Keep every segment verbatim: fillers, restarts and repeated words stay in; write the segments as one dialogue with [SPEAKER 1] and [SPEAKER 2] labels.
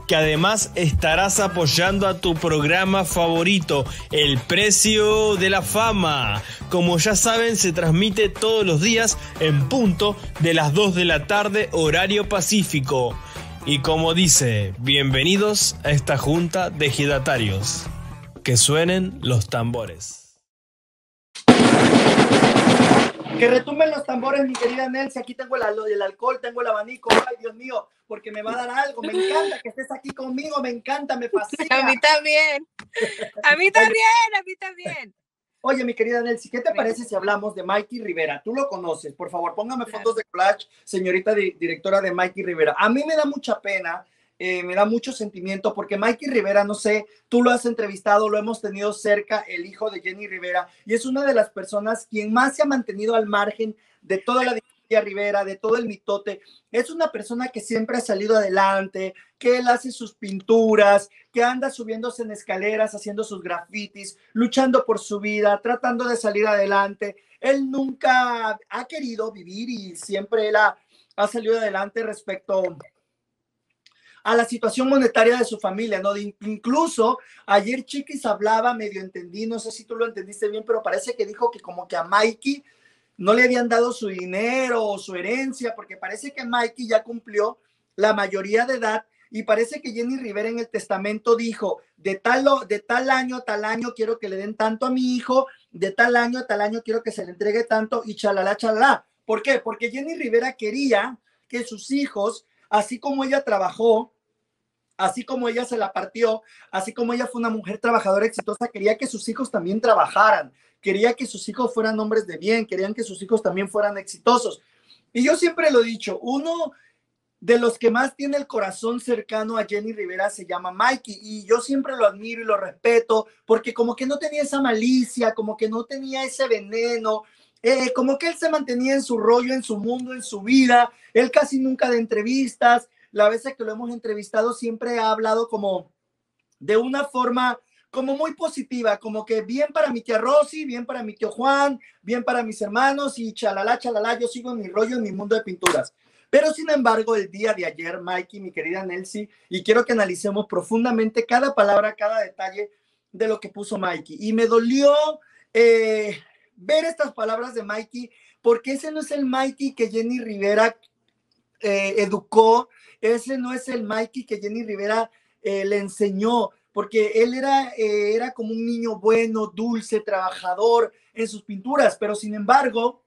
[SPEAKER 1] que además estarás apoyando a tu programa favorito, El Precio de la Fama. Como ya saben, se transmite todos los días en punto de las dos de la tarde, horario pacífico. Y como dice, bienvenidos a esta junta de ejidatarios. Que suenen los tambores.
[SPEAKER 2] Que retumben los tambores, mi querida Nelcy. Aquí tengo el, el alcohol, tengo el abanico. Ay, Dios mío, porque me va a dar algo. Me encanta que estés aquí conmigo, me encanta, me fascina.
[SPEAKER 3] A mí también. A mí también, a mí también.
[SPEAKER 2] Oye, mi querida Nelcy, ¿qué te parece si hablamos de Mikey Rivera? Tú lo conoces, por favor, póngame claro. Fotos de collage, señorita di directora de Mikey Rivera. A mí me da mucha pena. Eh, me da mucho sentimiento porque Mikey Rivera, no sé, tú lo has entrevistado, lo hemos tenido cerca, el hijo de Jenny Rivera, y es una de las personas quien más se ha mantenido al margen de toda la dinastía Rivera, de todo el mitote. Es una persona que siempre ha salido adelante, que él hace sus pinturas, que anda subiéndose en escaleras, haciendo sus grafitis, luchando por su vida, tratando de salir adelante. Él nunca ha querido vivir y siempre él ha, ha salido adelante respecto a la situación monetaria de su familia, ¿no? De, incluso ayer Chiquis hablaba, medio entendí, no sé si tú lo entendiste bien, pero parece que dijo que como que a Mikey no le habían dado su dinero o su herencia, porque parece que Mikey ya cumplió la mayoría de edad y parece que Jenny Rivera en el testamento dijo, de tal, de tal año a tal año quiero que le den tanto a mi hijo, de tal año a tal año quiero que se le entregue tanto y chalala, chalala. ¿Por qué? Porque Jenny Rivera quería que sus hijos, así como ella trabajó, así como ella se la partió, así como ella fue una mujer trabajadora exitosa, quería que sus hijos también trabajaran, quería que sus hijos fueran hombres de bien, querían que sus hijos también fueran exitosos. Y yo siempre lo he dicho, uno de los que más tiene el corazón cercano a Jenny Rivera se llama Mikey, y yo siempre lo admiro y lo respeto, porque como que no tenía esa malicia, como que no tenía ese veneno, eh, como que él se mantenía en su rollo, en su mundo, en su vida, él casi nunca de entrevistas. La vez que lo hemos entrevistado siempre ha hablado como de una forma como muy positiva, como que bien para mi tía Rosy, bien para mi tío Juan, bien para mis hermanos y chalala, chalala, yo sigo en mi rollo, en mi mundo de pinturas. Pero sin embargo, el día de ayer, Mikey, mi querida Nelcy, y quiero que analicemos profundamente cada palabra, cada detalle de lo que puso Mikey. Y me dolió eh, ver estas palabras de Mikey, porque ese no es el Mikey que Jenny Rivera eh, educó. Ese no es el Mikey que Jenny Rivera eh, le enseñó, porque él era, eh, era como un niño bueno, dulce, trabajador en sus pinturas, pero sin embargo,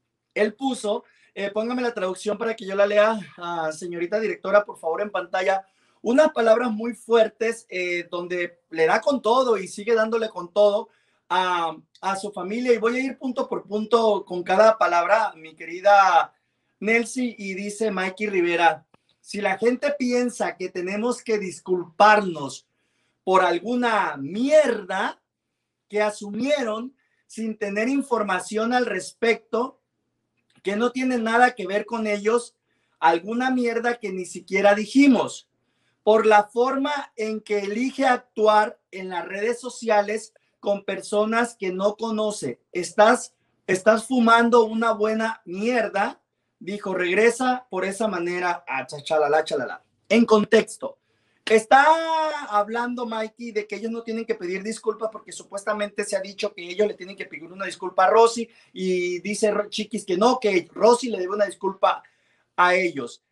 [SPEAKER 2] él puso, eh, póngame la traducción para que yo la lea, uh, señorita directora, por favor, en pantalla, unas palabras muy fuertes eh, donde le da con todo y sigue dándole con todo a, a su familia, y voy a ir punto por punto con cada palabra, mi querida Nelcy, y dice Mikey Rivera: si la gente piensa que tenemos que disculparnos por alguna mierda que asumieron sin tener información al respecto, que no tiene nada que ver con ellos, alguna mierda que ni siquiera dijimos, por la forma en que elige actuar en las redes sociales con personas que no conoce, estás, estás fumando una buena mierda. Dijo, regresa por esa manera a chalala, chalala. En contexto, está hablando Mikey de que ellos no tienen que pedir disculpas porque supuestamente se ha dicho que ellos le tienen que pedir una disculpa a Rosy, y dice Chiquis que no, que Rosy le debe una disculpa a ellos.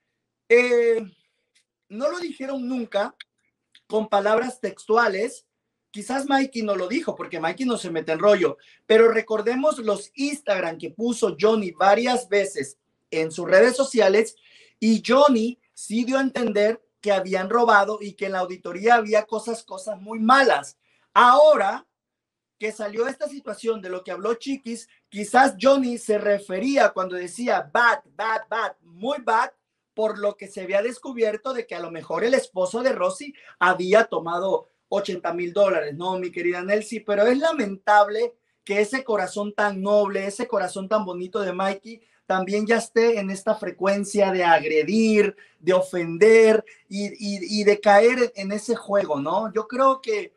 [SPEAKER 2] Eh, no lo dijeron nunca con palabras textuales. Quizás Mikey no lo dijo porque Mikey no se mete en rollo, pero recordemos los Instagram que puso Johnny varias veces en sus redes sociales, y Johnny sí dio a entender que habían robado y que en la auditoría había cosas, cosas muy malas. Ahora que salió esta situación de lo que habló Chiquis, quizás Johnny se refería cuando decía bad, bad, bad, muy bad, por lo que se había descubierto de que a lo mejor el esposo de Rosy había tomado ochenta mil dólares, no, mi querida Nelcy, pero es lamentable que ese corazón tan noble, ese corazón tan bonito de Mikey, también ya esté en esta frecuencia de agredir, de ofender y, y, y de caer en ese juego, ¿no? Yo creo que,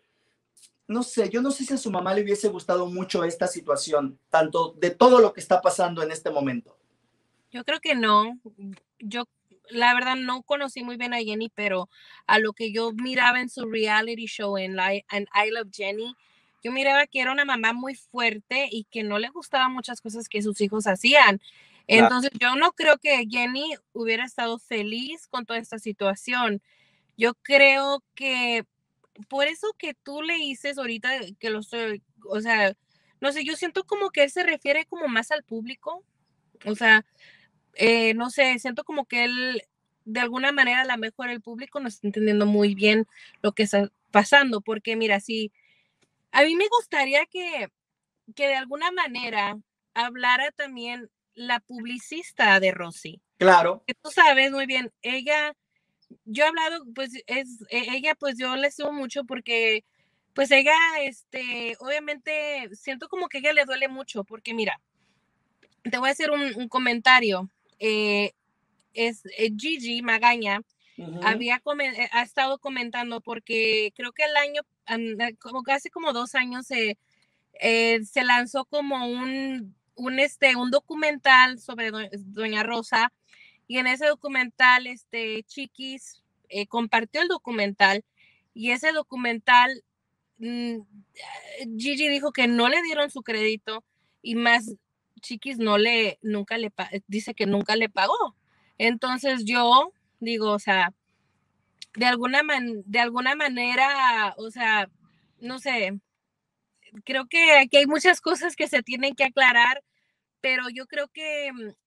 [SPEAKER 2] no sé, yo no sé si a su mamá le hubiese gustado mucho esta situación, tanto de todo lo que está pasando en este momento.
[SPEAKER 3] Yo creo que no. Yo, la verdad no conocí muy bien a Jenny, pero a lo que yo miraba en su reality show en, Li- en I Love Jenny, yo miraba que era una mamá muy fuerte y que no le gustaban muchas cosas que sus hijos hacían.
[SPEAKER 2] Claro.
[SPEAKER 3] Entonces yo no creo que Jenny hubiera estado feliz con toda esta situación. Yo creo que por eso que tú le dices ahorita que lo soy, o sea, no sé, yo siento como que él se refiere como más al público, o sea, eh, no sé, siento como que él, de alguna manera, a lo mejor el público no está entendiendo muy bien lo que está pasando, porque mira, si a mí me gustaría que, que de alguna manera hablara también la publicista de Rosy,
[SPEAKER 2] Claro.
[SPEAKER 3] que tú sabes muy bien, ella, yo he hablado, pues es, e- ella, pues yo le subo mucho porque, pues ella, este, obviamente, siento como que a ella le duele mucho, porque mira, te voy a hacer un, un comentario. Eh, es eh, Gigi Magaña
[SPEAKER 2] Ujú.
[SPEAKER 3] había comen- eh, ha estado comentando porque creo que el año, an- eh, como casi como dos años, eh, eh, se lanzó como un, un, este, un documental sobre do- Doña Rosa y en ese documental, este, Chiquis eh, compartió el documental y ese documental, mm, Gigi dijo que no le dieron su crédito y más Chiquis no le, nunca le, pa- dice que nunca le pagó. Entonces yo digo, o sea, de alguna, man, de alguna manera, o sea, no sé, creo que aquí hay muchas cosas que se tienen que aclarar, pero yo creo que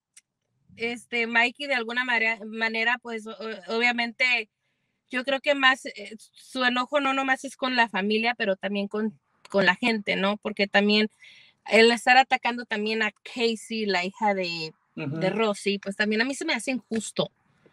[SPEAKER 3] este Mikey de alguna manera, manera pues o, obviamente, yo creo que más eh, su enojo no nomás es con la familia, pero también con, con la gente, ¿no? Porque también el estar atacando también a Casey, la hija de, de
[SPEAKER 2] Ujú.
[SPEAKER 3] Rosy, pues también a mí se me hace injusto.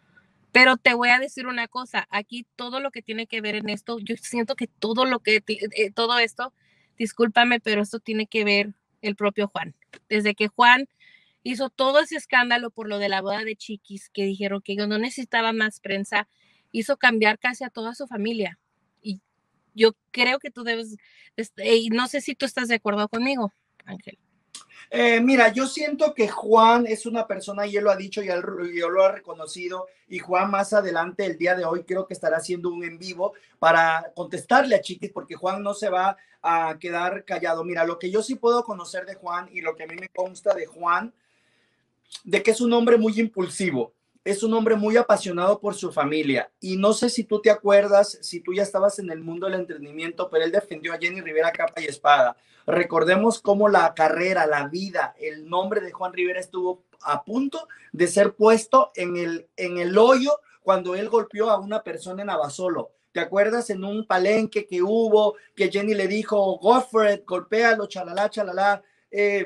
[SPEAKER 3] Pero te voy a decir una cosa, aquí todo lo que tiene que ver en esto, yo siento que todo lo que, eh, todo esto, discúlpame, pero esto tiene que ver el propio Juan. Desde que Juan hizo todo ese escándalo por lo de la boda de Chiquis, que dijeron que yo no necesitaba más prensa, hizo cambiar casi a toda su familia. Y yo creo que tú debes, este, y no sé si tú estás de acuerdo conmigo, Ángel.
[SPEAKER 2] Eh, mira, yo siento que Juan es una persona, y él lo ha dicho y él, y él lo ha reconocido, y Juan más adelante, el día de hoy, creo que estará haciendo un en vivo para contestarle a Chiquis, porque Juan no se va a quedar callado. Mira, lo que yo sí puedo conocer de Juan y lo que a mí me consta de Juan, de que es un hombre muy impulsivo, es un hombre muy apasionado por su familia. Y no sé si tú te acuerdas, si tú ya estabas en el mundo del entretenimiento, pero él defendió a Jenny Rivera capa y espada. Recordemos cómo la carrera, la vida, el nombre de Juan Rivera estuvo a punto de ser puesto en el, en el hoyo cuando él golpeó a una persona en Abasolo. ¿Te acuerdas en un palenque que hubo, que Jenny le dijo, go for it, golpéalo, chalala, chalala? Eh,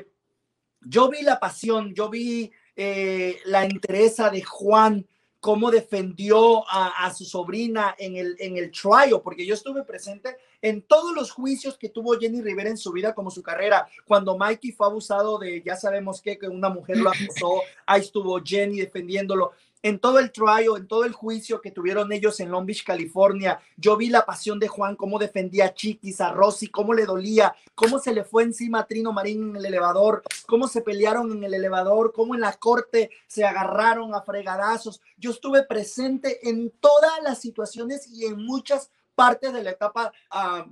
[SPEAKER 2] yo vi la pasión, yo vi eh, la entereza de Juan, cómo defendió a, a su sobrina en el, en el trial, porque yo estuve presente en todos los juicios que tuvo Jenny Rivera en su vida como su carrera. Cuando Mikey fue abusado de, ya sabemos qué, que una mujer lo acusó, ahí estuvo Jenny defendiéndolo. En todo el trial, en todo el juicio que tuvieron ellos en Long Beach, California, yo vi la pasión de Juan, cómo defendía a Chiquis, a Rosy, cómo le dolía, cómo se le fue encima a Trino Marín en el elevador, cómo se pelearon en el elevador, cómo en la corte se agarraron a fregadazos. Yo estuve presente en todas las situaciones y en muchas partes de la etapa uh,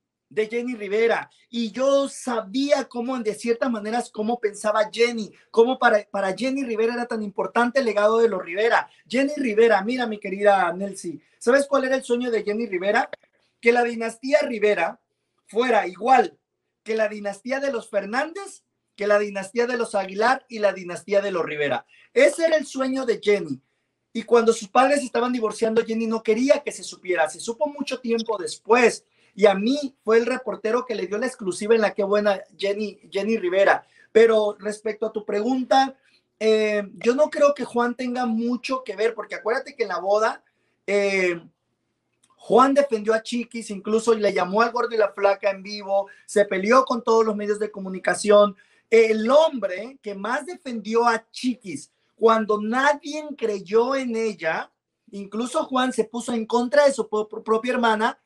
[SPEAKER 2] de Jenny Rivera, y yo sabía cómo, de ciertas maneras, cómo pensaba Jenny, cómo para, para Jenny Rivera era tan importante el legado de los Rivera. Jenny Rivera, mira mi querida Nelcy, ¿sabes cuál era el sueño de Jenny Rivera? Que la dinastía Rivera fuera igual que la dinastía de los Fernández, que la dinastía de los Aguilar y la dinastía de los Rivera. Ese era el sueño de Jenny. Y cuando sus padres estaban divorciando, Jenny no quería que se supiera. Se supo mucho tiempo después. Y a mí fue el reportero que le dio la exclusiva en la que buena Jenny, Jenny Rivera. Pero respecto a tu pregunta, eh, yo no creo que Juan tenga mucho que ver, porque acuérdate que en la boda, eh, Juan defendió a Chiquis, incluso le llamó al gordo y la flaca en vivo, se peleó con todos los medios de comunicación. El hombre que más defendió a Chiquis cuando nadie creyó en ella, incluso Juan se puso en contra de su propia hermana,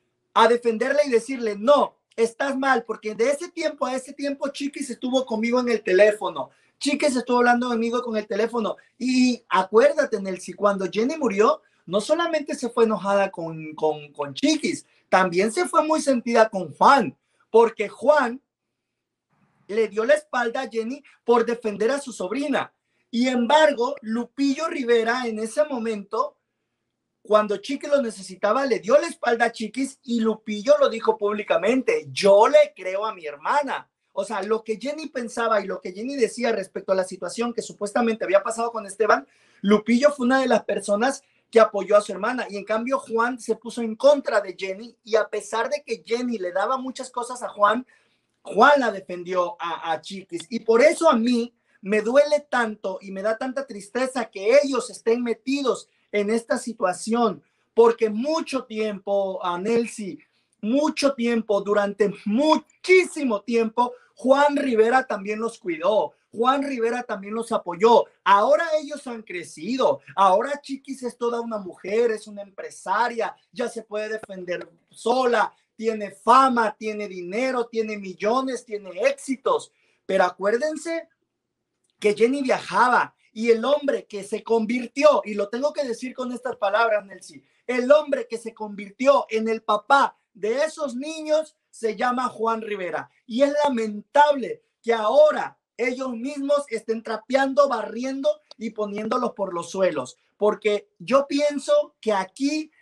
[SPEAKER 2] a defenderla y decirle, no, estás mal, porque de ese tiempo a ese tiempo Chiquis estuvo conmigo en el teléfono. Chiquis estuvo hablando conmigo con el teléfono. Y acuérdate, Nelcy, cuando Jenny murió, no solamente se fue enojada con, con, con Chiquis, también se fue muy sentida con Juan, porque Juan le dio la espalda a Jenny por defender a su sobrina. Y embargo, Lupillo Rivera en ese momento, cuando Chiquis lo necesitaba, le dio la espalda a Chiquis y Lupillo lo dijo públicamente: yo le creo a mi hermana. O sea, lo que Jenny pensaba y lo que Jenny decía respecto a la situación que supuestamente había pasado con Esteban, Lupillo fue una de las personas que apoyó a su hermana, y en cambio Juan se puso en contra de Jenny, y a pesar de que Jenny le daba muchas cosas a Juan, Juan la defendió a, a Chiquis, y por eso a mí me duele tanto y me da tanta tristeza que ellos estén metidos en esta situación, porque mucho tiempo, a Nelcy, mucho tiempo, durante muchísimo tiempo, Juan Rivera también los cuidó, Juan Rivera también los apoyó. Ahora ellos han crecido, ahora Chiquis es toda una mujer, es una empresaria, ya se puede defender sola, tiene fama, tiene dinero, tiene millones, tiene éxitos. Pero acuérdense que Jenny viajaba, y el hombre que se convirtió, y lo tengo que decir con estas palabras, Nelcy, el hombre que se convirtió en el papá de esos niños se llama Juan Rivera. Y es lamentable que ahora ellos mismos estén trapeando, barriendo y poniéndolos por los suelos, porque yo pienso que aquí,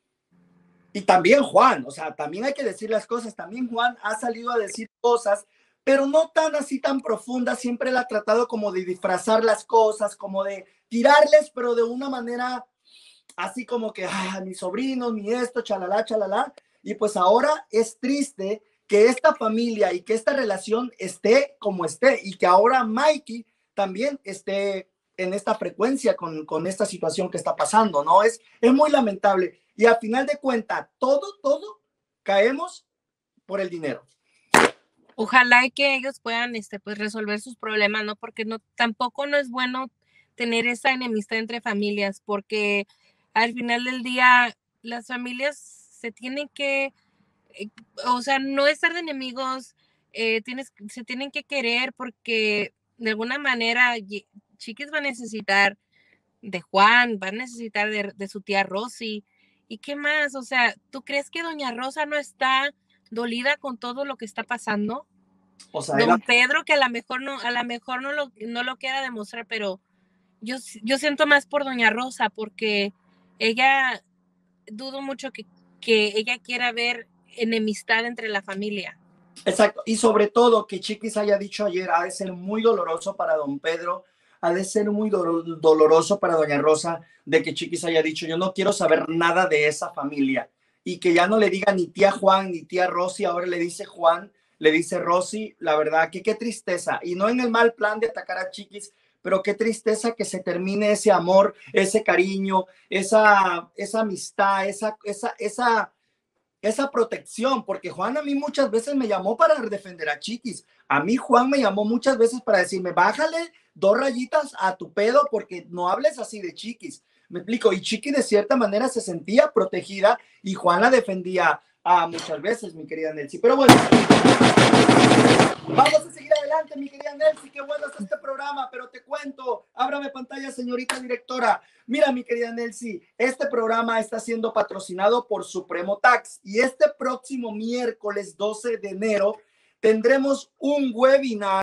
[SPEAKER 2] y también Juan, o sea, también hay que decir las cosas, también Juan ha salido a decir cosas, pero no tan así tan profunda. Siempre él ha tratado como de disfrazar las cosas, como de tirarles, pero de una manera así como que, ay, mis sobrinos, mi esto, chalala, chalala. Y pues ahora es triste que esta familia y que esta relación esté como esté, y que ahora Mikey también esté en esta frecuencia con, con esta situación que está pasando, ¿no? Es, es muy lamentable. Y al final de cuentas, todo, todo caemos por el dinero.
[SPEAKER 3] Ojalá que ellos puedan este, pues, resolver sus problemas, ¿no? Porque no, tampoco no es bueno tener esa enemistad entre familias, porque al final del día las familias se tienen que, eh, o sea, no estar de enemigos, eh, tienes, se tienen que querer, porque de alguna manera Chiquis va a necesitar de Juan, va a necesitar de, de su tía Rosy. ¿Y qué más? O sea, ¿tú crees que doña Rosa no está dolida con todo lo que está pasando?
[SPEAKER 2] O sea,
[SPEAKER 3] Don
[SPEAKER 2] era...
[SPEAKER 3] Pedro, que a lo mejor no, a lo mejor no lo, no lo quiera demostrar, pero yo, yo siento más por doña Rosa, porque ella, dudo mucho que, que ella quiera ver enemistad entre la familia.
[SPEAKER 2] Exacto, y sobre todo que Chiquis haya dicho ayer, ha de ser muy doloroso para don Pedro, ha de ser muy do doloroso para doña Rosa, de que Chiquis haya dicho: yo no quiero saber nada de esa familia, y que ya no le diga ni tía Juan ni tía Rosy, ahora le dice Juan, le dice Rosy. La verdad que qué tristeza, y no en el mal plan de atacar a Chiquis, pero qué tristeza que se termine ese amor, ese cariño, esa, esa amistad, esa, esa, esa, esa protección, porque Juan a mí muchas veces me llamó para defender a Chiquis. A mí Juan me llamó muchas veces para decirme: bájale dos rayitas a tu pedo, porque no hables así de Chiquis. Me explico, y Chiquis de cierta manera se sentía protegida, y Juan la defendía a muchas veces, mi querida Nelcy. Pero bueno, vamos a seguir adelante, mi querida Nelcy. Qué bueno es este programa, pero te cuento, ábrame pantalla, señorita directora. Mira, mi querida Nelcy, este programa está siendo patrocinado por Supremo Tax, y este próximo miércoles doce de enero tendremos un webinar